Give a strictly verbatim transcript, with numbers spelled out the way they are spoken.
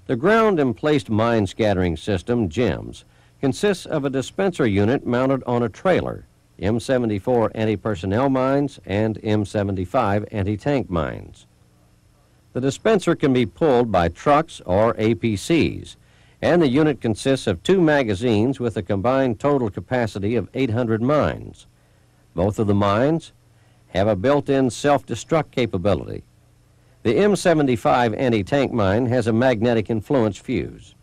The Ground Emplaced Mine Scattering System, GEMSS, consists of a dispenser unit mounted on a trailer, M seventy-four anti-personnel mines and M seventy-five anti-tank mines. The dispenser can be pulled by trucks or A P Cs, and the unit consists of two magazines with a combined total capacity of eight hundred mines. Both of the mines have a built-in self-destruct capability. The M seventy-five anti-tank mine has a magnetic influence fuse.